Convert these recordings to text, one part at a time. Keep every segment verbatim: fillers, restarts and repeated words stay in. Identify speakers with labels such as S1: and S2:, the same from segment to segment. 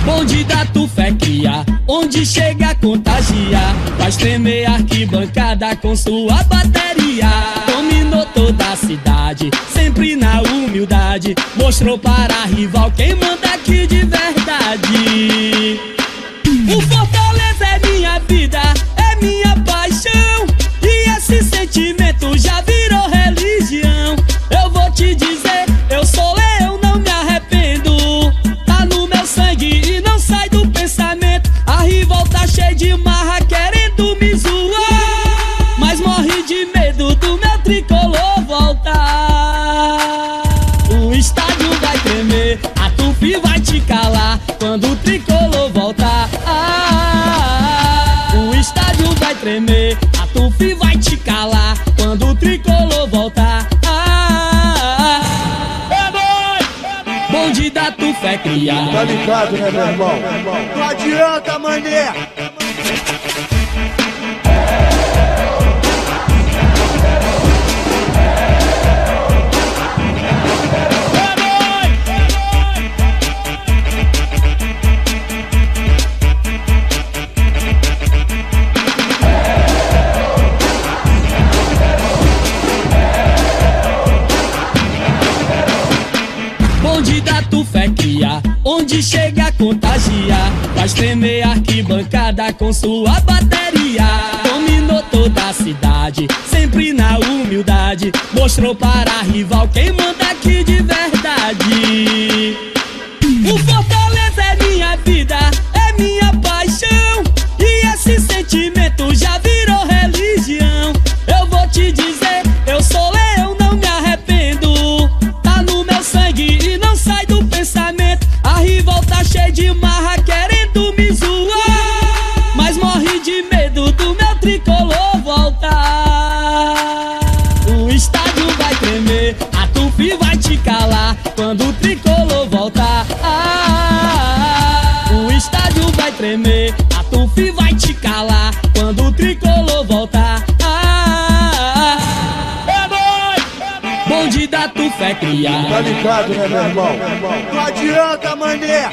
S1: Bonde da tu fé cria, onde chega contagia, faz tremer a arquibancada com sua bateria. Dominou toda a cidade, sempre na humildade, mostrou para a rival quem manda aqui de verdade. O Fortaleza é minha vida, é minha paixão, e esse sentimento já virou religião. Eu vou te dizer, eu sou leão, não me arrependo, tá no meu sangue e não sai do pensamento. A rival tá cheia de marra querendo me zoar, mas morre de medo do meu tricolor voltar. O estádio vai tremer, a Tupi vai te calar quando o tricolor voltar. Ah, o estádio vai tremer, a Tupi vai te calar quando o tricolor voltar. Ah, é nóis! Bonde da tu fé cria.
S2: Tá ligado, né, meu irmão?
S3: Não adianta, mané.
S1: Bonde da tu fé cria, onde chega contagia, faz tremer a arquibancada com sua bateria. Dominou toda a cidade, sempre na humildade, mostrou para a rival quem manda aqui de verdade. O Fortaleza é minha vida, é minha paixão, e esse sentimento já virou religião. Eu vou te dizer, eu sou leão, não me arrependo, tá no meu sangue e não sai do pensamento. A rival tá cheia de marra querendo me zoar, mas morre de medo do meu tricolor voltar. O estádio vai tremer, a Tupi vai te calar quando o tricolor voltar. Ah, o estádio vai tremer, a Tupi vai te calar quando o tricolor voltar. Ah, é nóis! Bonde da tu fé cria.
S2: Tá ligado, né, meu irmão?
S3: Não adianta, mané.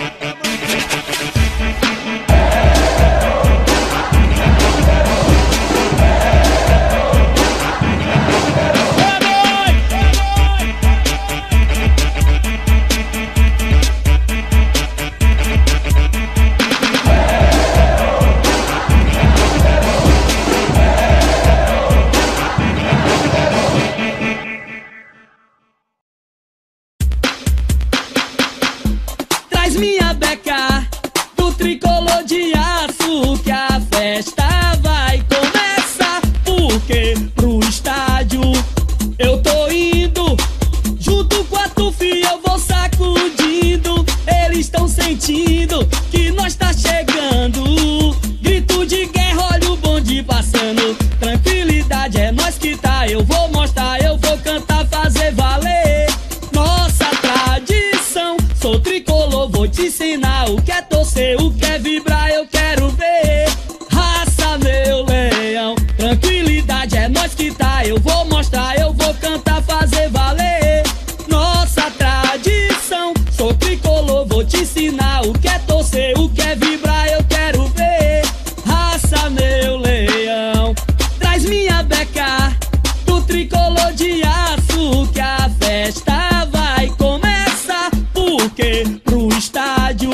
S1: Traz minha beca do tricolor de aço, que a festa vai começar. Porque pro estádio eu tô indo, junto com a Tufi eu vou sacudindo. Eles tão sentindo que nós tá chegando, grito de guerra, olha o bonde passando. Tranquilidade é nós que tá, eu vou mostrar, eu vou cantar, fazer valer nossa tradição. Sou tricolor, vou te ensinar o que é torcer, o que é vibrar, eu quero ver. Raça, meu leão, tranquilidade é nós que tá, eu vou mostrar, eu vou cantar, fazer valer nossa tradição. Sou tricolor, vou te ensinar o que é torcer, o que é vibrar, eu quero ver. Raça, meu leão, traz minha beca do tricolor de aço, que a festa vai começar. Porque pro estádio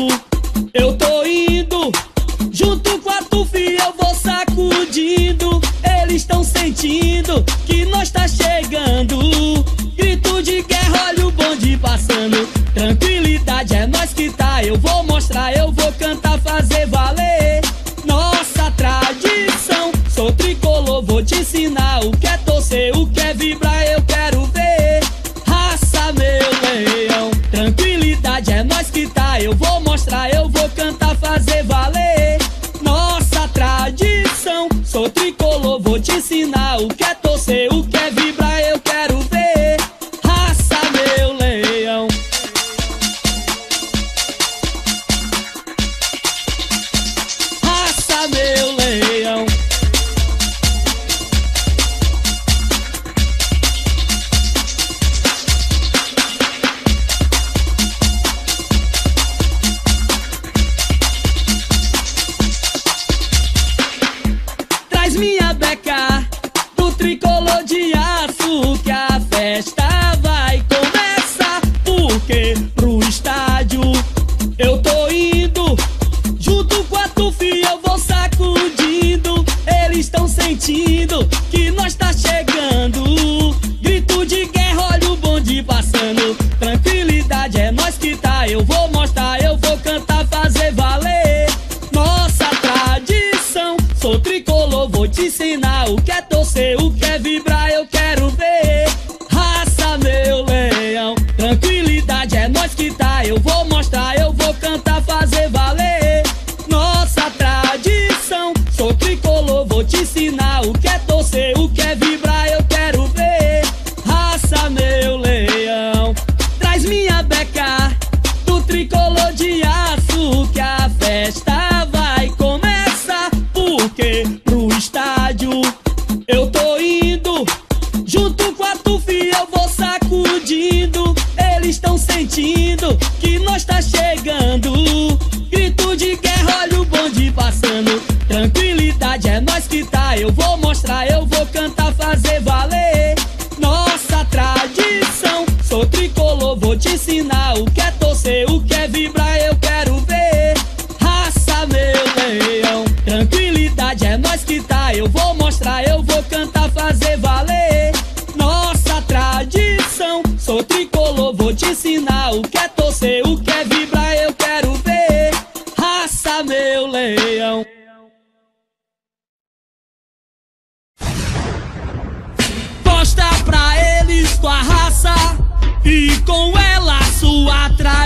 S1: eu tô indo, junto com a Tufi eu vou sacudindo. Eles tão sentindo que nós tá chegando, grito de guerra, olha o bonde passando. Tranquilidade é nós que tá, eu vou mostrar, eu vou cantar, fazer valer nossa tradição. Sou tricolor, vou te ensinar o que é torcer, o que é vibrar, eu quero ver. Raça, meu leão, tranquilidade é nós que tá, eu vou mostrar, eu vou cantar, fazer valer nossa tradição. Sou tricolor, vou te ensinar o que é torcer, o que é vibrar, eu quero ver. Raça, meu leão. Raça, meu leão.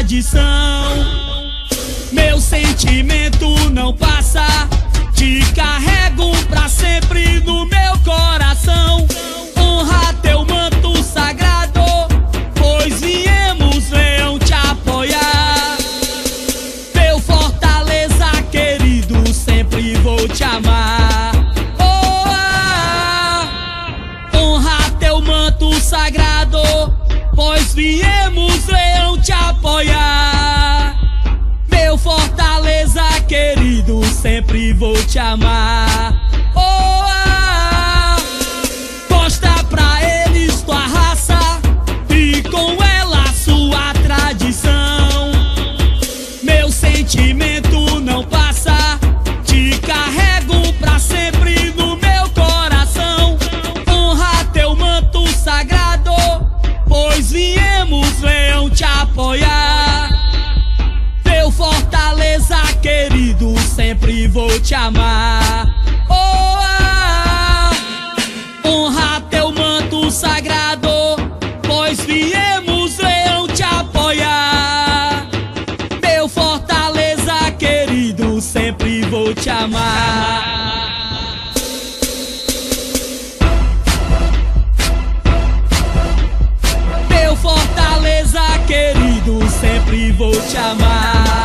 S1: tradição. Meu sentimento não passa, te carrego pra sempre no meu coração. Honra teu manto sagrado, pois viemos, Leão, te apoiar. Meu Fortaleza querido, sempre vou te amar. Oh, ah, honra teu manto sagrado, pois viemos, Leão, te apoiar. Meu Fortaleza querido, sempre vou te amar. Oh, ah, mostra pra eles tua raça e com ela sua tradição. Meu sentimento não passa, te carrego pra sempre no meu coração. Honra teu manto sagrado, pois viemos, Leão, te apoiar. Meu Fortaleza querido, sempre vou te amar. Oh, ah, honra teu manto sagrado, pois viemos, Leão, te apoiar. Meu Fortaleza querido, sempre vou te amar. Meu Fortaleza querido, sempre vou te amar.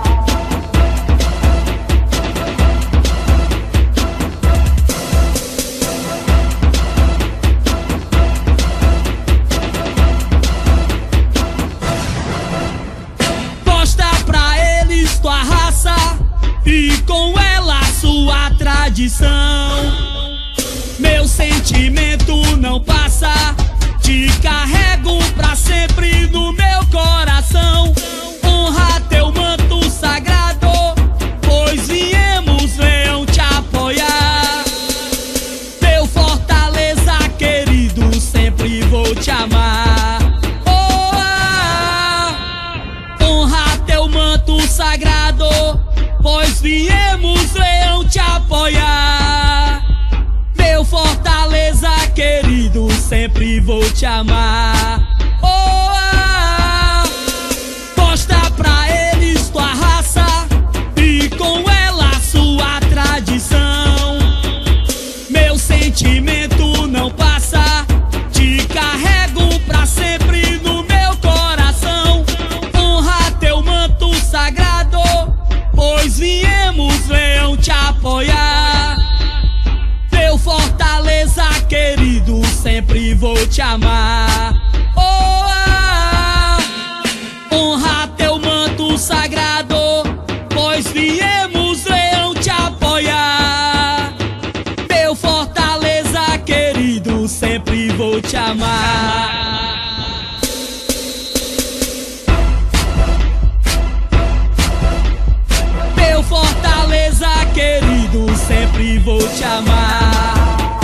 S1: Mostra pra eles tua raça e com ela sua tradição. Meu sentimento não passa, te carrego pra sempre no meu coração. Honra teu manto sagrado, pois viemos, Leão, te apoiar. Meu Fortaleza querido, sempre vou te amar. Oh, ah, honra teu manto sagrado, pois viemos, Leão, te apoiar. Meu Fortaleza querido, sempre vou te amar. Oh, ah, mostra pra eles tua raça e com ela sua tradição. Meu sentimento não passa, te carrego pra sempre no meu coração. Honra teu manto sagrado, pois viemos, Leão, te apoiar. Meu Fortaleza querido, sempre vou te amar. Oh, ah, honra teu manto sagrado, pois viemos, Leão, te apoiar. Meu Fortaleza querido, sempre vou te amar. Meu Fortaleza querido, sempre vou te amar.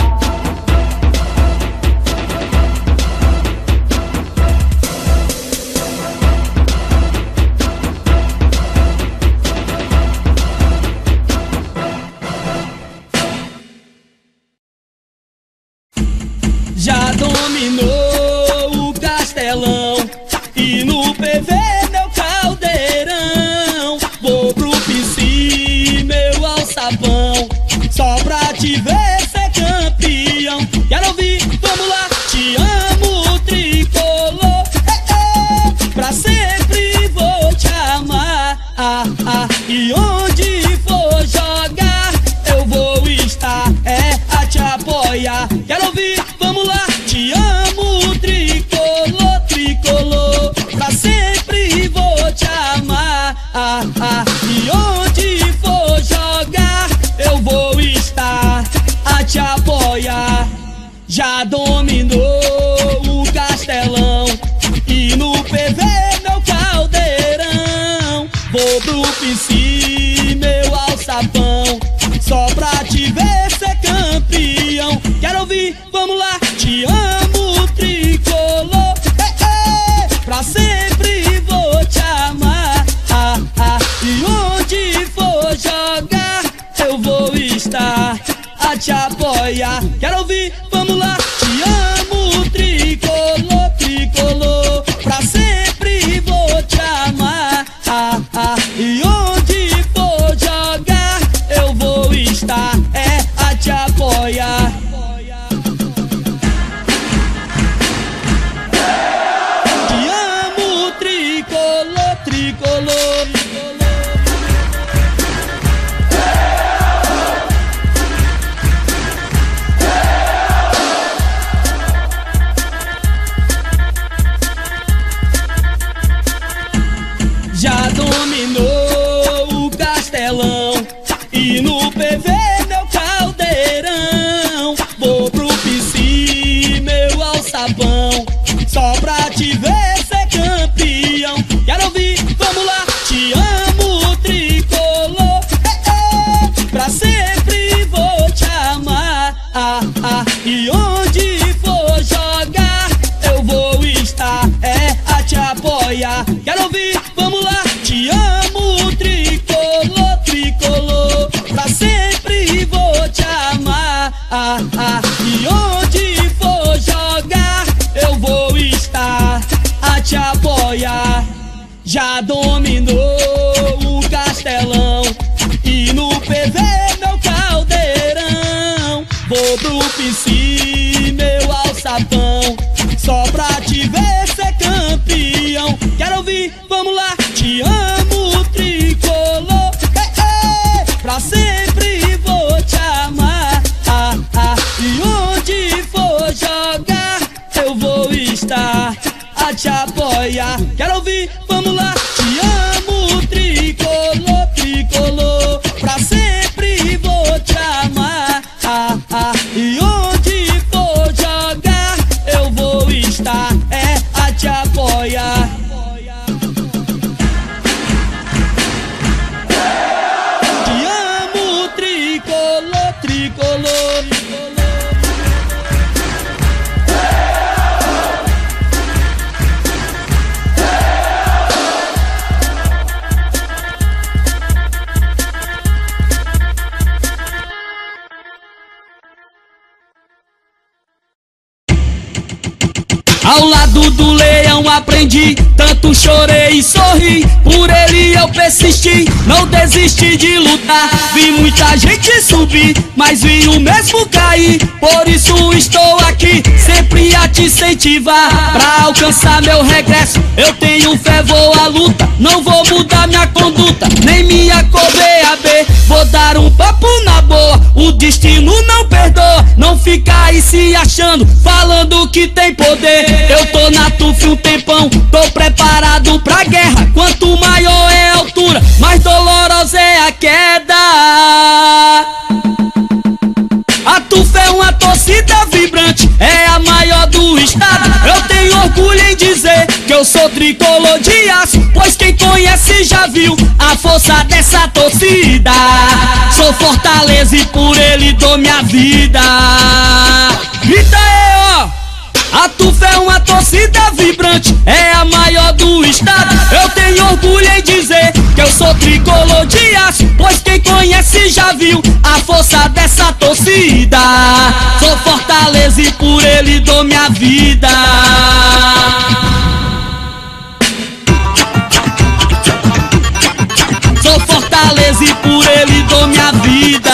S1: Já dominou o Castelão e no P V meu caldeirão. Vou pro P C, meu alçapão, só pra te ver ser campeão. Quero ouvir, vamos lá, te amo, tricolor. É, é, pra sempre vou te amar. Ah, ah, e onde for jogar, eu vou estar, é, a te apoiar. Quero ouvir, vamos lá, te amo, tricolor, tricolor. Pra sempre vou te amar. Ah, ah, e onde for jogar, eu vou estar a te apoiar. Já dominou o Castelão e no P V meu caldeirão. Vou pro P C, meu alçapão, só pra te ver ser campeão. Quero ouvir, vamos lá, te amo, tricolor. Ei, ei, pra sempre vou te amar. Ah, ah, e onde for jogar, eu vou estar a te apoiar. Quero ouvir, vamos lá, te amo, tricolor, tricolor. Pra sempre vou te amar. Japão, só pra te ver ser campeão. Quero ouvir, vamos lá. Te amo, tricolor, ei, ei, pra sempre vou te amar. Ah, ah, e onde for jogar, eu vou estar a te apoiar. Quero ouvir, vamos lá. Te amo, tricolor, tricolor, pra sempre vou te amar. Ah, ah, e onde for jogar, eu vou estar é a te apoiar. Te amo, tricolor, tricolor. Ao lado do leão aprendi, tanto chorei e sorri, por ele eu persisti, não desisti de lutar. Vi muita gente subir, mas vi o mesmo cair, por isso estou aqui, sempre a te incentivar. Pra alcançar meu regresso, eu tenho fé, vou à luta, não vou mudar minha conduta, nem minha cor B A B. Vou dar um papo na boa, o destino não perdoa, não fica aí se achando, falando que tem poder. Eu tô na T U F um tempão, tô preparado pra guerra. Quanto maior é a altura, mais dolorosa é a queda. A T U F é uma torcida vibrante, é a maior do estado. Eu tenho orgulho em dizer que eu sou tricolor de aço, pois quem conhece já viu a força dessa torcida. Sou Fortaleza e por ele dou minha vida. Grita aí, ó! A T U F é uma torcida vibrante, é a maior do estado. Eu tenho orgulho em dizer que eu sou tricolor de aço, pois quem conhece já viu a força dessa torcida. Sou Fortaleza e por ele dou minha vida. Sou Fortaleza e por ele dou minha vida.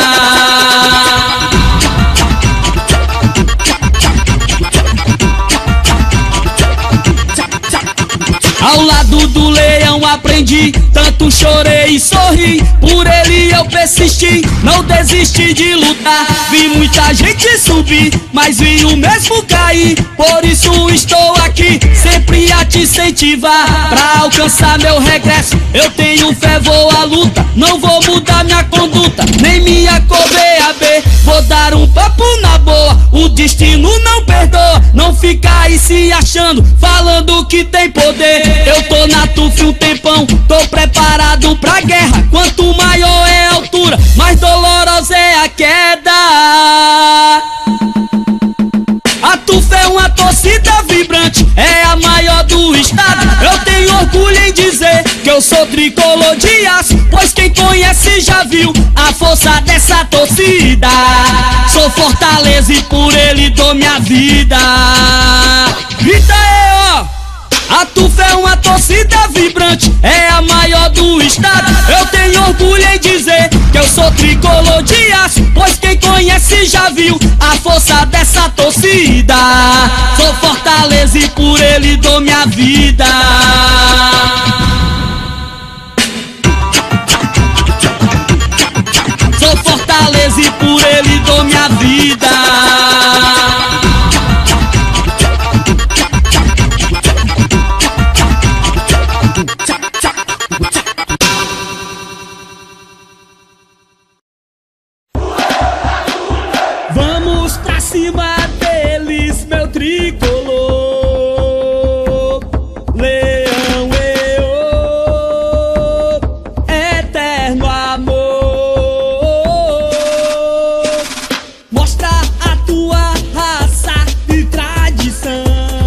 S1: Ao lado do leão aprendi, tanto chorei e sorri, por ele eu persisti, não desisti de lutar. Vi muita gente subir, mas vi o mesmo cair, por isso estou aqui, sempre a te incentivar. Pra alcançar meu regresso, eu tenho fé, vou à luta, não vou mudar minha conduta, nem minha cor B A B. Vou dar um papo na boa, o destino não perdoa, não fica aí se achando, falando que tem poder. Eu tô na T U F um tempão, tô preparado pra guerra. Quanto maior é a altura, mais dolorosa é a queda. A T U F é uma torcida vibrante, é a maior do estado. Eu tenho orgulho em dizer que eu sou tricolor de aço, pois quem conhece já viu a força dessa torcida. Sou Fortaleza e por ele dou minha vida. Grita aí, ó! A T U F é uma torcida vibrante, é a maior do estado. Eu tenho orgulho em dizer que eu sou tricolor de aço, pois quem conhece já viu a força dessa torcida. Sou Fortaleza e por ele dou minha vida. Sou Fortaleza e por ele dou minha vida. Vamos pra cima deles, meu tricolor. Leão, eu, eterno amor. Mostra a tua raça e tradição.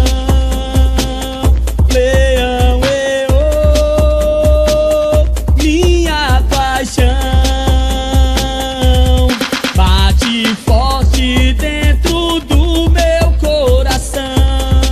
S1: Leão, eu, minha paixão. Bate forte dentro do meu coração.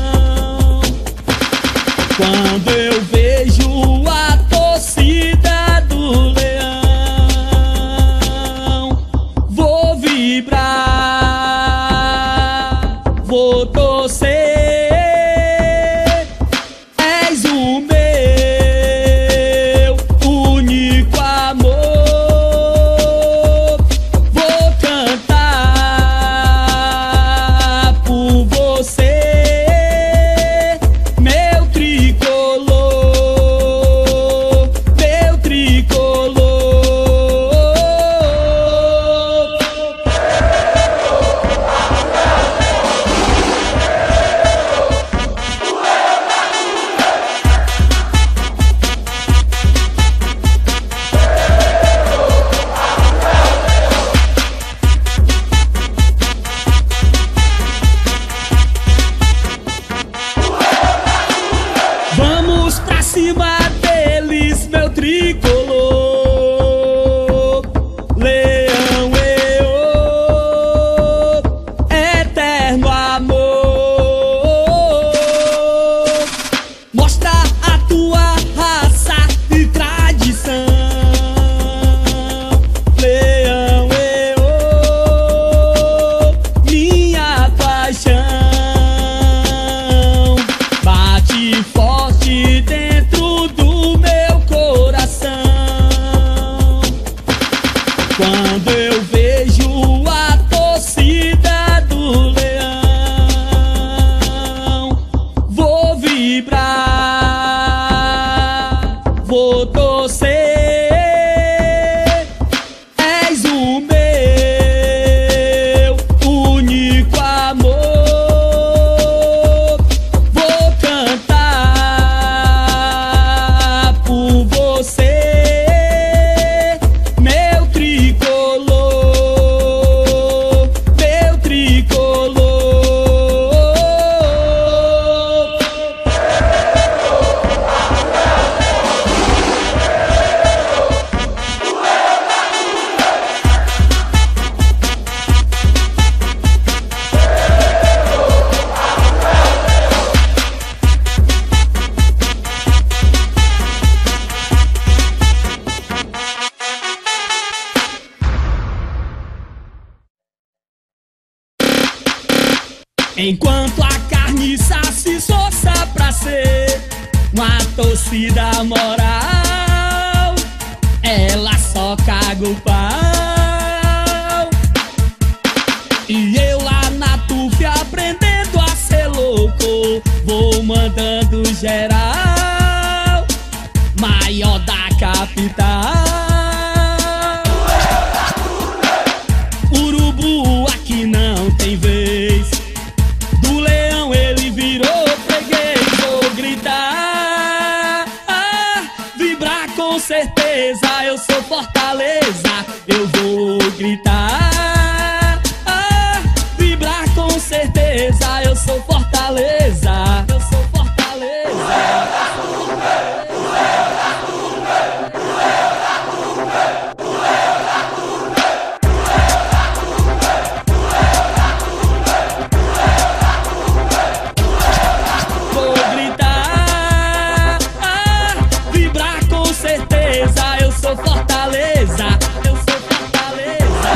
S1: Quando eu vejo a torcida do Leão, vou vibrar, vou torcer. És o meu único amor. Vou cantar por você, meu tricolor, meu tricolor. Enquanto a carniça se esforça pra ser uma torcida moral, ela só caga o pau. E eu lá na T U F aprendendo a ser louco, vou mandando geral, maior da capital. Urubu aqui não tem vez, do Leão ele virou freguês. Vou gritar, ah, vibrar com certeza, eu sou Fortaleza. Eu vou gritar, ah, vibrar com certeza, eu sou Fortaleza. Eu sou Fortaleza. Vou gritar, ah, vibrar com certeza, eu sou Fortaleza. Eu sou Fortaleza.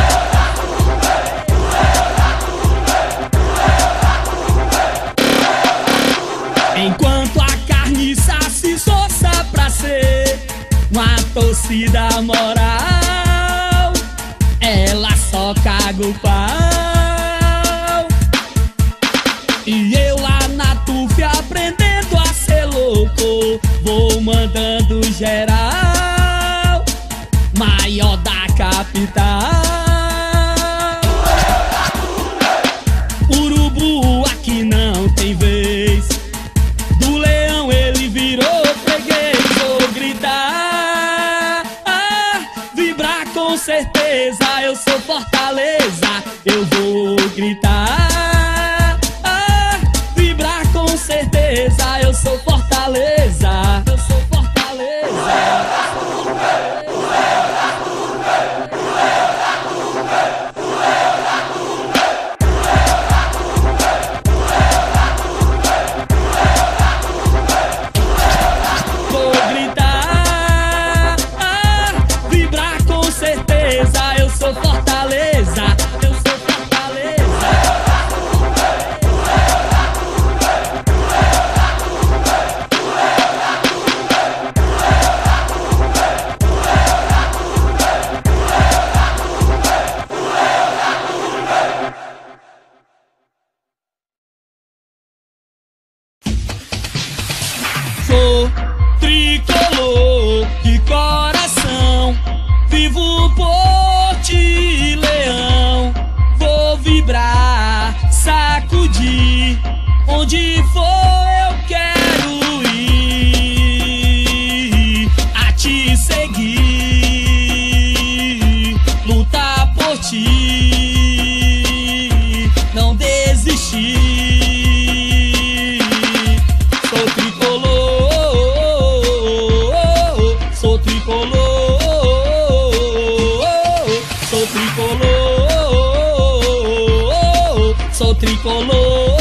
S1: Enquanto a carniça se esforça pra ser uma torcida moral, ela só caga o pau. E eu lá na T U F aprendendo a ser louco, vou mandando geral, maior da capital. Urubu aqui não tem vez, do Leão ele virou freguês. Vou gritar, ah, vibrar com certeza, eu sou Fortaleza. Eu vou gritar, ah, vibrar com certeza, eu sou Fortaleza. Eu sou Fortaleza. Vou gritar, ah, vibrar com certeza, eu sou Fortaleza. Eu sou Fortaleza. Sou tricolor de coração, vivo por ti, Leão. Vou vibrar, sacudir, onde for eu quero ir, a te seguir, lutar por ti, não desistir. Sou tricolor, sou tricolor, sou tricolor, sou tricolor,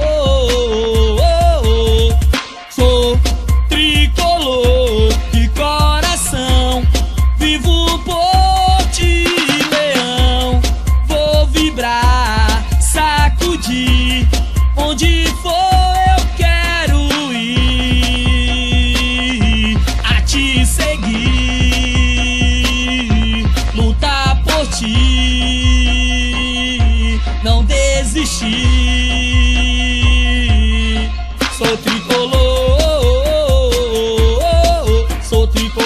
S1: sou tricolor de coração, vivo por ti, Leão. Vou vibrar, sacudir, onde for eu quero ir, a te seguir, lutar por desistir. Sou tricolor, sou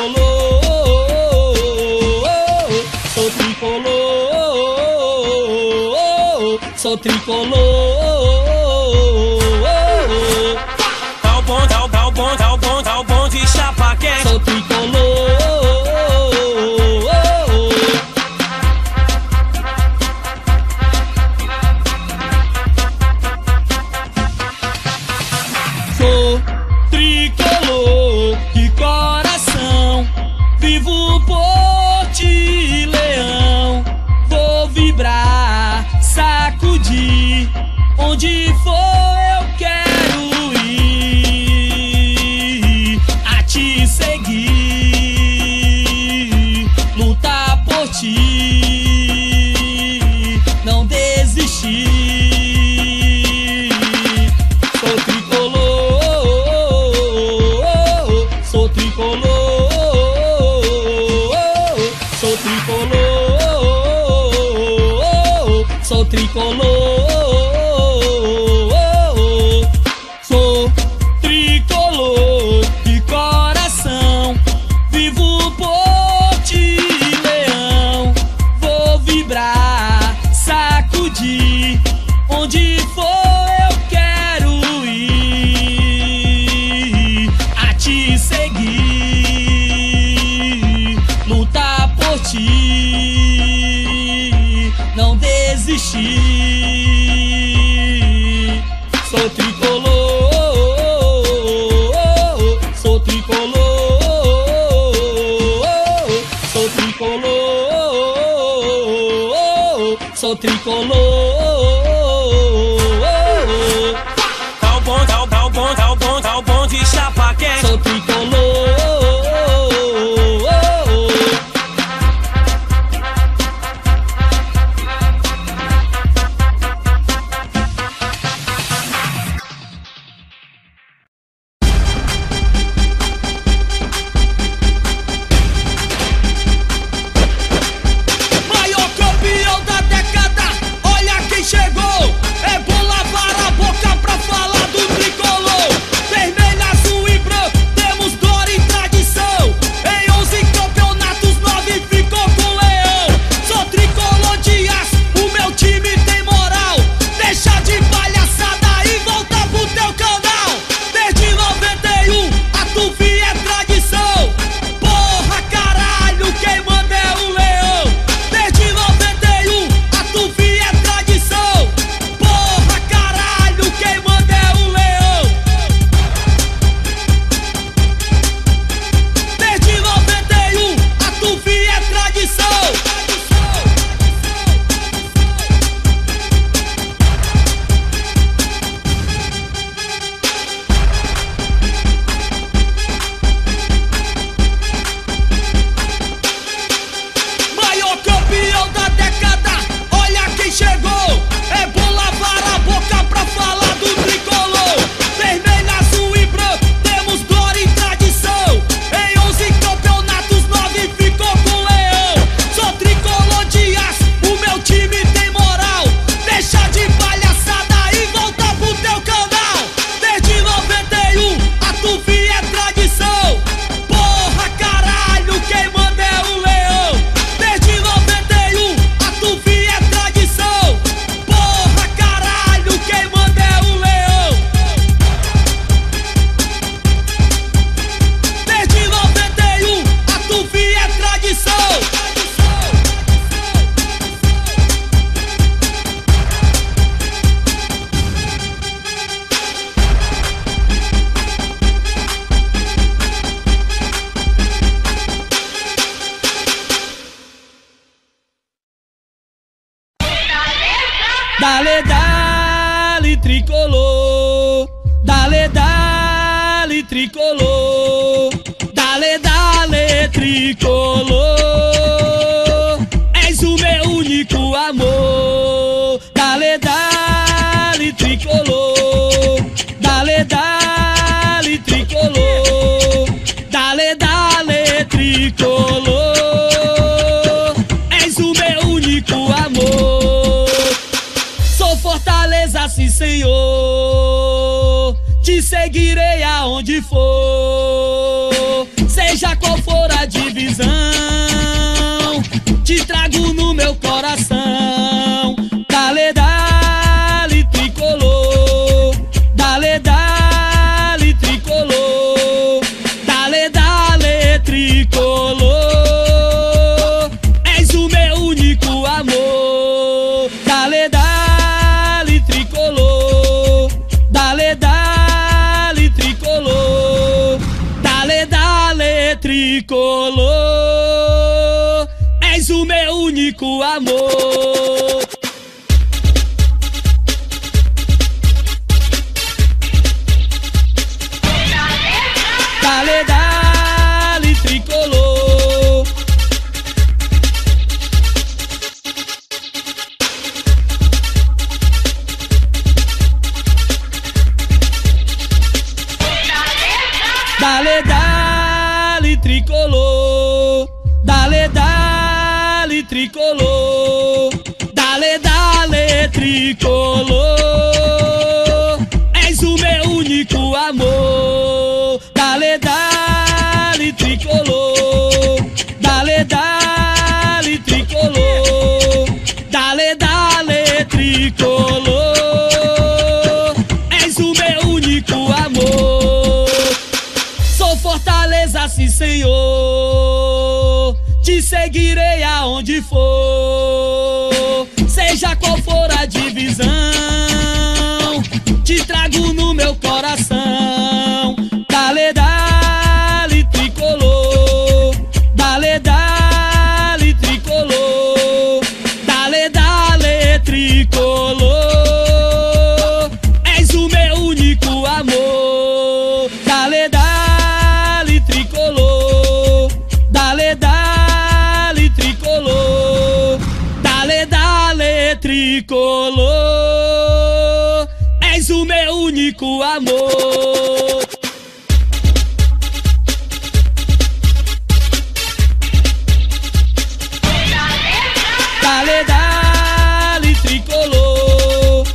S1: tricolor, sou tricolor, sou tricolor.
S4: Tá o bom, tá o tá o bom, tá o bom, tá o bom de chapa quente.
S1: Sou tricolor. Sou tricolor de coração, vivo por ti, leão. Vou vibrar, sacudir, onde for eu quero ir. A te seguir, lutar por ti, não desistir. Sou tricolor, sou tricolor, sou tricolor, sou tricolor. Sou tricolor de coração, vivo por ti, leão. Vou vibrar, sacudir, onde for eu quero ir. A te seguir, lutar por ti, não desistir. Sou tricolor, sou tricolor, sou tricolor, sou tricolor.
S4: Tá o bom, tá o tá o bom, tá o bom, tá o bom de chapa quente.
S1: Sou tricolor. Maior campeão da década, olha quem chegou. É bom lavar a boca pra falar do tricolor. Vermelho, azul e branco, temos glória e tradição. Em onze campeonatos, nove ficou com o leão. Sou tricolor de aço, o meu time tem moral. Deixa de palhaçada e volta pro teu canal. Desde noventa e um, a Tufi é tradição. Porra, caralho, quem manda é o leão. Desde noventa e um, a Tufi é tradição. Porra, caralho, quem manda é o leão. Desde noventa e um, a Tufi é tradição. Maior campeão da década, olha quem chegou. É bom lavar a boca pra falar do tricolor. Vermelho, azul e branco, temos glória e tradição. Em onze campeonatos, nove ficou com o leão. Sou tricolor de aço, o meu time tem moral. Deixa de palhaçada e volta pro teu canal. Desde noventa e um, a Tufi é tradição. Porra, caralho, quem manda é o leão. Desde noventa e um, a Tufi é tradição. Porra, caralho, quem manda é o leão. Desde noventa e um, a Tufi é tradição. Dale, dale, tricolor. Dale, dale, tricolor. Dale, dale, tricolor. És o meu único amor. Dale, dale, tricolor. Dale, dale, tricolor. Dale, dale, tricolor. És o meu único amor. Sou Fortaleza te seguirei aonde for, seja qual for a divisão, te trago no meu coração. Dale, dale, tricolor, dale, dale, tricolor, dale, dale, tricolor, és o meu único amor. Dale, dale, tricolor, dale, dale, tricolor, dale, dale, tricolor, és o meu único amor. Dale, dale, tricolor, dale, dale, tricolor, dale, dale, tricolor, dale, dale, tricolor, és o meu único amor. Dale, dale, tricolor, dale, dale, tricolor, dale, dale, tricolor, és o meu único amor. Sou Fortaleza, sim Senhor, te seguirei aonde for, seja qual for a divisão, te trago no meu coração. Dale, dale, tricolor, dale, dale, tricolor, dale, dale, tricolor, és o meu único amor. Dale, dale, tricolor, dale, dale, tricolor, dale, dale, tricolor, és o meu único amor. Dale, dale, tricolor,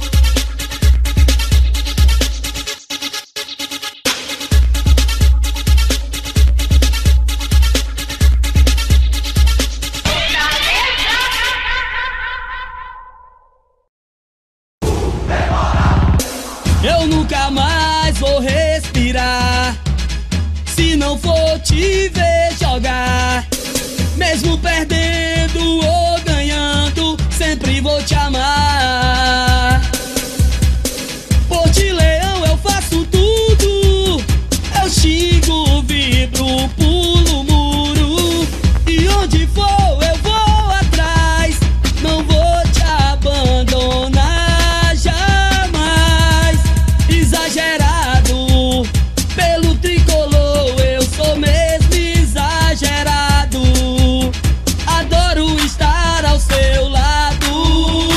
S1: eu nunca mais vou respirar se não for te ver jogar. Mesmo perdendo ou ganhando, sempre vou te amar. Por ti, leão, eu faço tudo. Eu xingo, vibro, pulo o muro. E onde for, eu vou atrás. Não vou te abandonar jamais. Exagerado, pelo tricolor, eu sou mesmo exagerado. Adoro estar ao seu lado.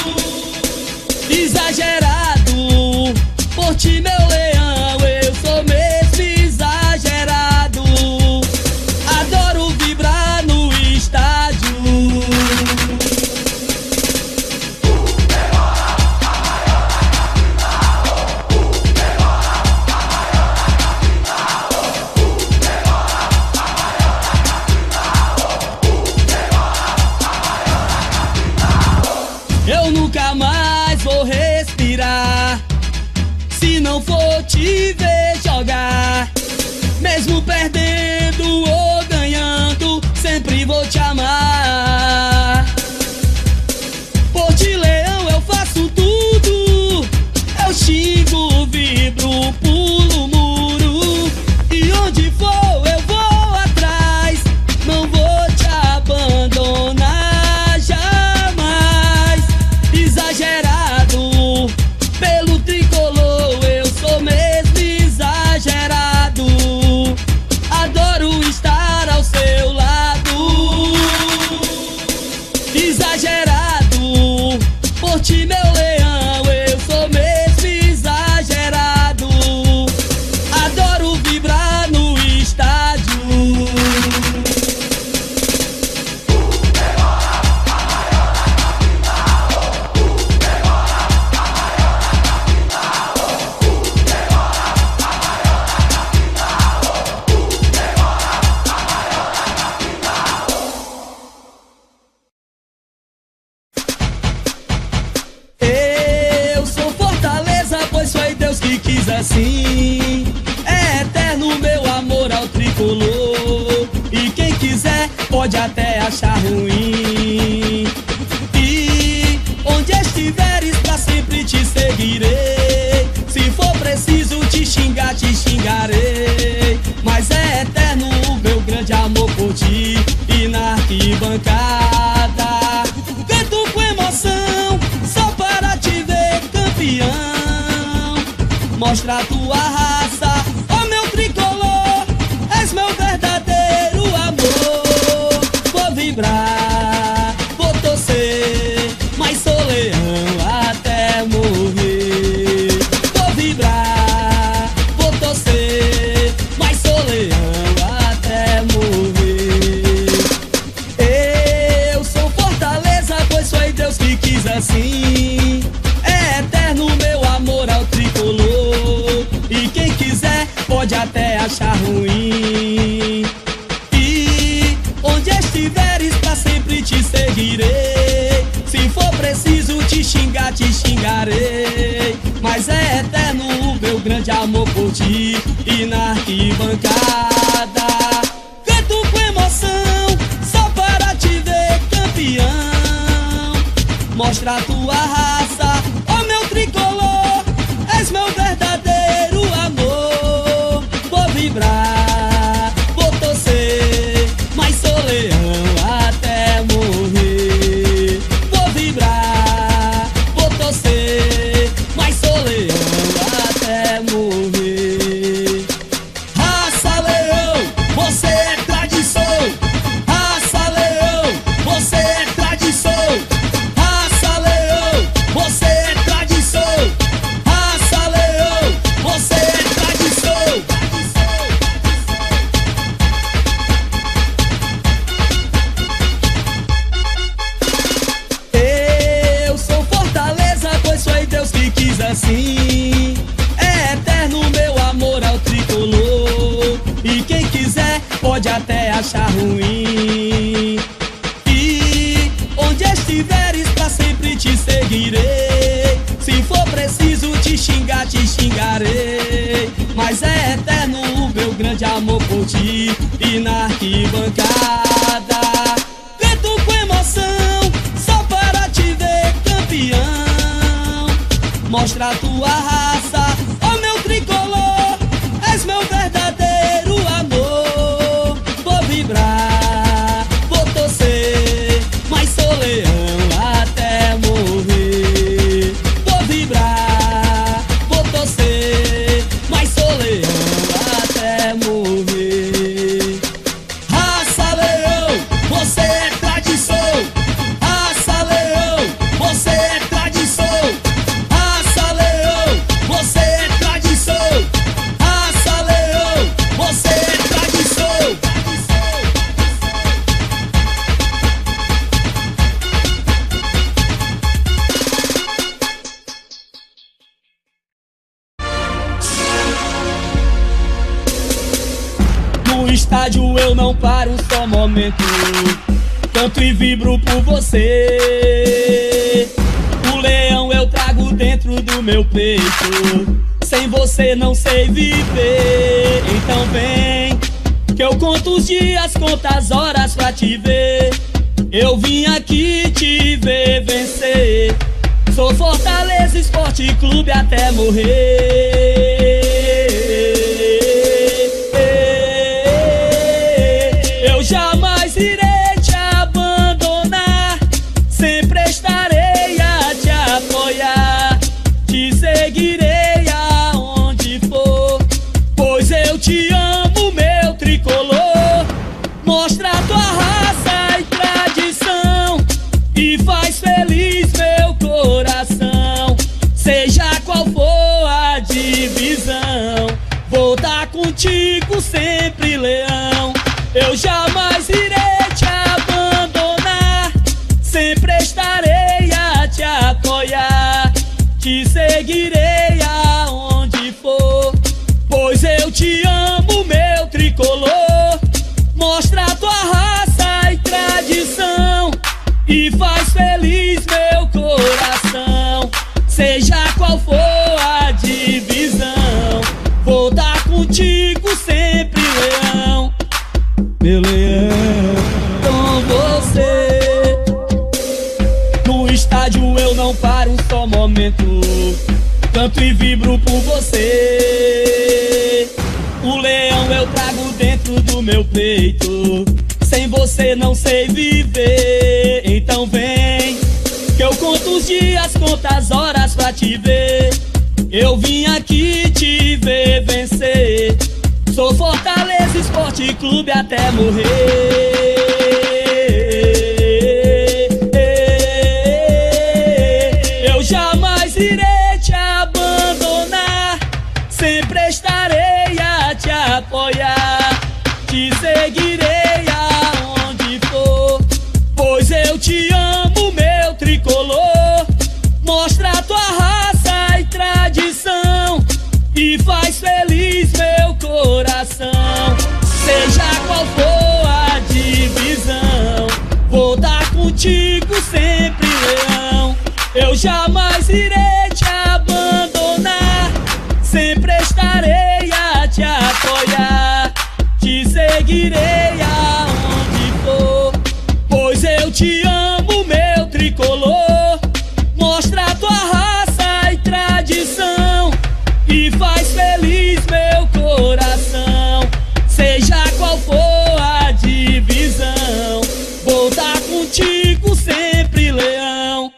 S1: Exagerado, por ti, meu leão, eu sou mesmo exagerado. Adoro vibrar no estádio. Eu nunca mais vou respirar se não for te ver jogar. Mesmo perdendo ou ganhando, sempre vou te amar. Por ti, leão, eu faço tudo. Eu xingo, vibro, pulo o muro. E onde for, eu vou atrás. Não vou te abandonar jamais. Exagerado, pelo tricolor, eu sou mesmo exagerado. Adoro estar ao seu lado. Exagerado, por ti, meu leão, eu sou mesmo exagerado. Adoro vibrar no estádio. quis assim. É eterno meu amor ao tricolor, e quem quiser pode até achar ruim. E onde estiveres pra sempre te seguirei, se for preciso te xingar, te xingarei. Mas é eterno o meu grande amor por ti, e na arquibancada canto com emoção, só para te ver campeão. Mostra a tua raça, ó meu tricolor, és meu verdadeiro amor. Vou vibrar, vou torcer, mas sou leão até morrer. Vou vibrar, vou torcer, mas sou leão até morrer. Eu sou Fortaleza, pois foi Deus que quis assim. É eterno meu amor ao tricolor, e quem quiser pode até achar ruim. E onde estiveres pra sempre te seguirei, se for preciso te xingar, te xingarei. Mas é eterno o meu grande amor por ti, e na arquibancada canto com emoção, só para te ver campeão. Mostra a tua raça, ó meu tricolor, és meu verdadeiro amor. Vou vibrar, vou torcer, mas sou leão até morrer. Vou vibrar, vou torcer, mas sou leão até morrer. Raça leão, você é tradição. Raça leão, você é tradição. Raça leão, você é tradição. Raça leão, você é tradição. Eu sou Fortaleza, pois foi Deus que quis assim. É eterno meu amor ao tricolor, e quem quiser pode até achar ruim. E onde estiveres pra sempre te seguirei, se for preciso te xingar, te xingarei. Mas é eterno o meu grande amor por ti, e na arquibancada canto com emoção, só para te ver campeão. Mostra a tua raça, ó meu tricolor, és meu verdadeiro amor. Vou vibrar, vou torcer, mas sou leão até morrer. Vou vibrar, vou torcer, mas sou leão até morrer. Raça leão, você é tradição. Raça leão, você é tradição. Raça leão, você é tradição. Raça leão, você é tradição. No estádio eu não paro um só momento, canto e vibro por você. O leão eu trago dentro do meu peito, sem você não sei viver. Então vem, que eu conto os dias, conto as horas pra te ver. Eu vim aqui te ver vencer. Sou Fortaleza Esporte Clube até morrer. Eu jamais irei te abandonar, sempre estarei a te apoiar. Te seguirei aonde for, pois eu te amo, meu tricolor. Mostra a tua raça e tradição, e faz feliz meu coração. Seja qual for a divisão, vou estar contigo sempre, leão. Eu jamais irei te abandonar, sempre estarei a te apoiar. Te seguirei aonde for, pois eu te amo, meu tricolor. Mostra a tua raça e tradição, e faz feliz meu coração. Seja qual for a divisão. momento canto e vibro por você. O leão eu trago dentro do meu peito, sem você não sei viver. Então vem, que eu conto os dias, conto as horas pra te ver. Eu vim aqui te ver vencer. Sou Fortaleza Esporte Clube até morrer. Eu jamais irei te abandonar, sempre estarei a te apoiar. Te seguirei aonde for, pois eu te amo, meu tricolor. Mostra tua raça e tradição e faz feliz meu coração. Seja qual for a divisão, vou dar contigo sempre, leão. Eu jamais irei te abandonar, sempre estarei a te apoiar. Te seguirei aonde for, pois eu te amo, meu tricolor. Mostra tua raça e tradição e faz feliz meu coração. Seja qual for a divisão, vou dar contigo sempre, leão.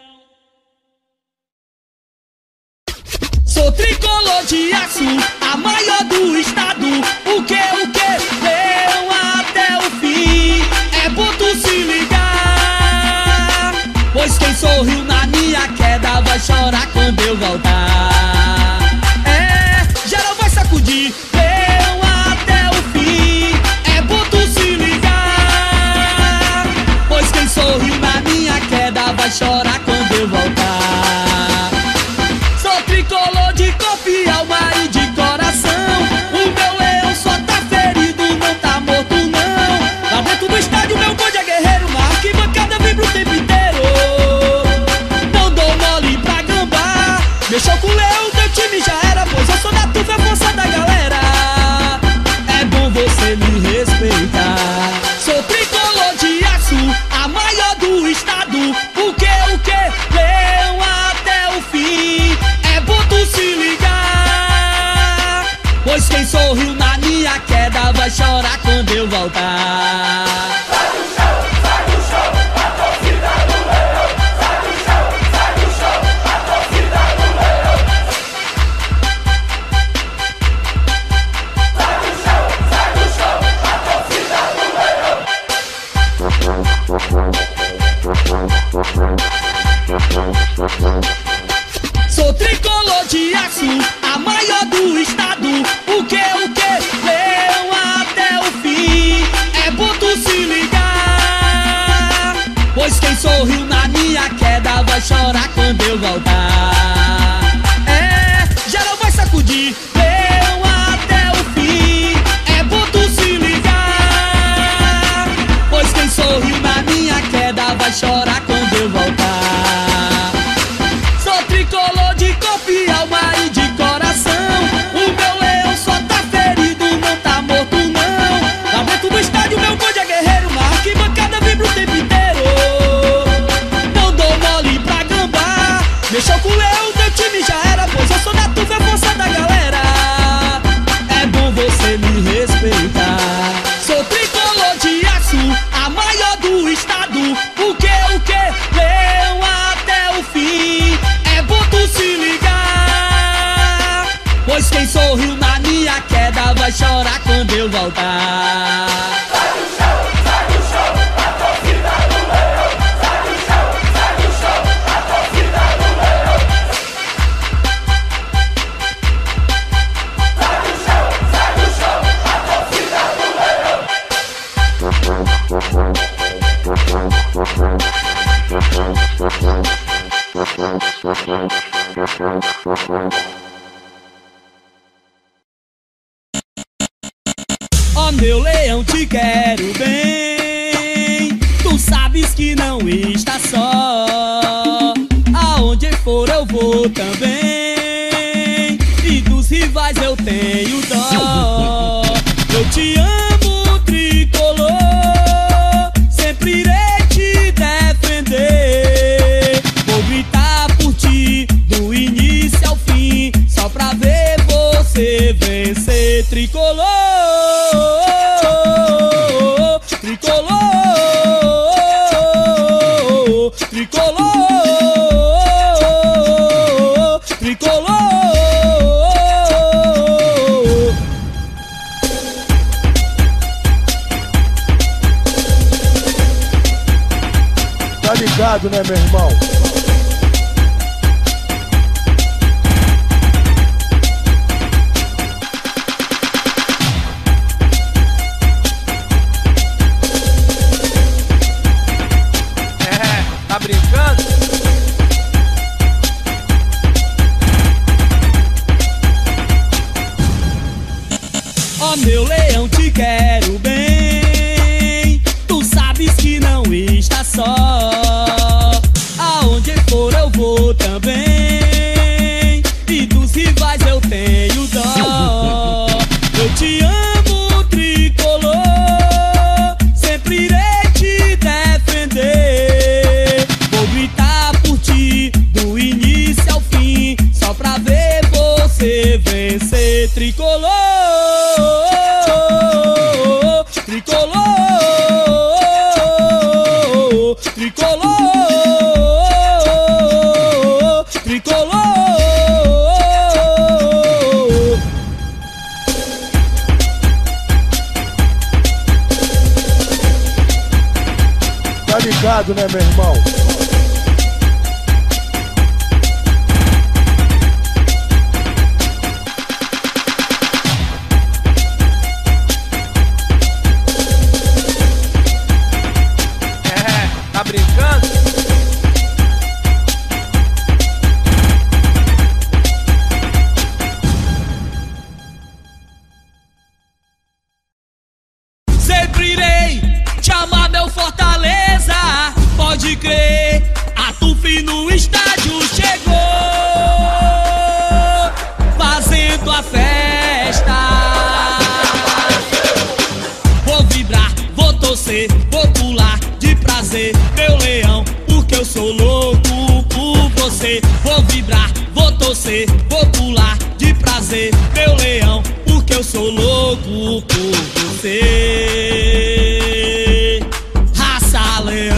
S1: Sou tricolor de aço, a maior do estado. O que, o que? Leão até o fim. É bom tu se ligar, pois quem sorriu na minha queda vai chorar quando eu voltar. É, geral vai sacudir. Leão até o fim. É bom tu se ligar, pois quem sorriu na minha queda vai chorar quando eu voltar. Sou tricolor de corpo e alma e de coração. O meu leão só tá ferido, não tá morto não. Lá dentro do estádio meu bonde é guerreiro, uma arquibancada vibra o tempo inteiro. Não dou mole pra gambá, mexeu com o leão, teu time já era, pois eu sou da turma, a força da galera. É bom você me respeitar. Sou tricolor de aço, a maior do estado. O que, o que? Leão até o fim. É bom tu se ligar, pois quem sorriu na minha queda vai chorar quando eu voltar.
S5: Sai do chão, sai do chão, a torcida do leão. Sai do chão, sai do chão, a torcida do leão. Sai do chão, sai do chão, a torcida do leão.
S1: Sou tricolor de aço, a maior do estado. O que, o que? Leão até o fim. É bom tu se ligar, pois quem sorriu na minha queda vai chorar quando eu voltar. É, geral vai sacudir. Leão até o fim. É bom tu se ligar, pois quem sorriu na minha queda vai chorar quando eu voltar. Sou tricolor de corpo e alma e de coração. O meu leão só tá ferido, não tá morto não. Lá dentro do estádio meu bonde é guerreiro, uma arquibancada vibra o tempo inteiro. Não dou mole pra gambá, mexeu com o leão, teu time já era, pois eu sou da turma, a força da galera. É bom você me respeitar. Sou tricolor de aço, a maior do estado. O que, o que? Leão até o fim. É bom tu se ligar, pois quem sorriu na minha queda vai chorar quando eu voltar.
S5: Sai do chão, sai do chão, a torcida do leão. Sai do chão, sai do chão, a torcida do leão. Sai do chão, sai do chão, a torcida do leão.
S1: Ó meu leão, te quero bem. Tu sabes que não está só. Aonde for eu vou também. E dos rivais eu tenho dó. Eu te amo, tricolor. Sempre irei te defender. Vou gritar por ti do tricolor, tricolor.
S2: Tá ligado, né, meu irmão?
S3: Tá brincando?
S1: Ó meu leão, te quero bem. Tu sabes que não está só. Aonde for eu vou também. E dos rivais eu tenho dó. Eu te amo, tricolor. Sempre irei te defender. Vou gritar por ti do início ao fim, só pra ver você vencer, tricolor, tricolor, tricolor, tricolor.
S2: Tá ligado, né, meu irmão?
S3: Tá brincando?
S1: Sempre irei te amar, meu Fortaleza. Pode crer, a Tufi no estádio chegou, fazendo a festa. Vou vibrar, vou torcer, vou pular de prazer, meu leão, porque eu sou louco por você. Vou vibrar, vou torcer, vou pular de prazer, meu leão, porque eu sou louco por você. Raça leão.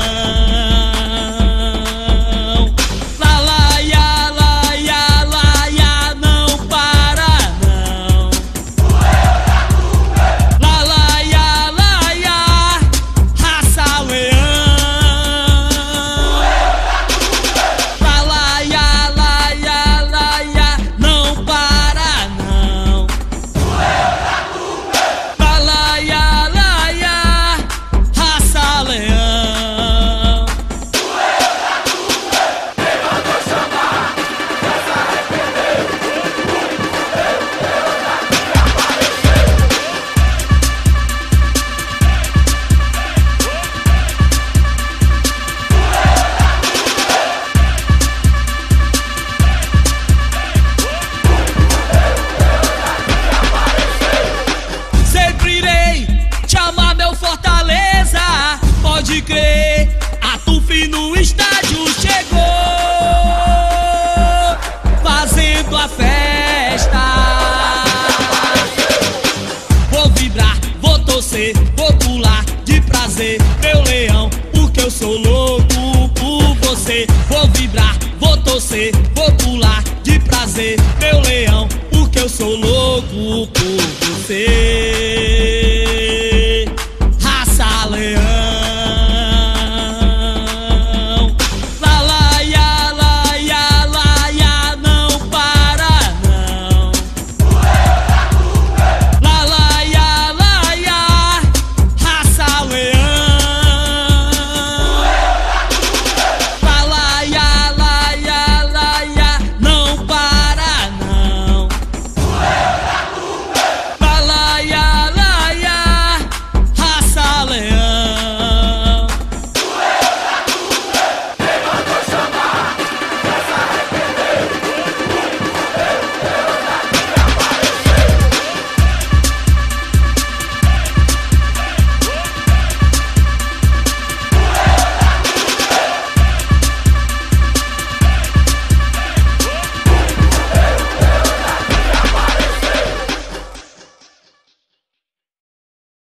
S1: Lá, lá, ia, lá, ia, lá, ia, não para não. Lá, lá, ia, lá, ia, raça leão. Lá, lá, ia, lá, ia, lá, ia, não para não. Lá, lá, ia, lá, ia, raça leão. Sempre irei te amar, meu Fortaleza. Pode crer, a Tufi no estádio chegou, fazendo a festa. Vou vibrar, vou torcer, vou pular de prazer, meu leão, porque eu sou louco por você. Vou vibrar, vou torcer, vou pular de prazer, meu leão, porque eu sou louco por você.